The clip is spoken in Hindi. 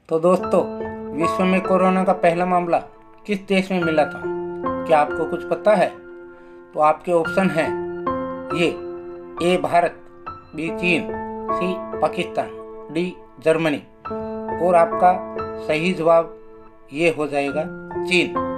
तो दोस्तों, विश्व में कोरोना का पहला मामला किस देश में मिला था? क्या आपको कुछ पता है? तो आपके ऑप्शन हैं ये: ए भारत, बी चीन, सी पाकिस्तान, डी जर्मनी। और आपका सही जवाब ये हो जाएगा चीन।